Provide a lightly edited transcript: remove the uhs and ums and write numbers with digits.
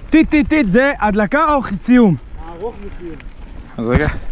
טיט טיט טיט זה הדלקה או סיום? ארוך וסיום. אז רגע.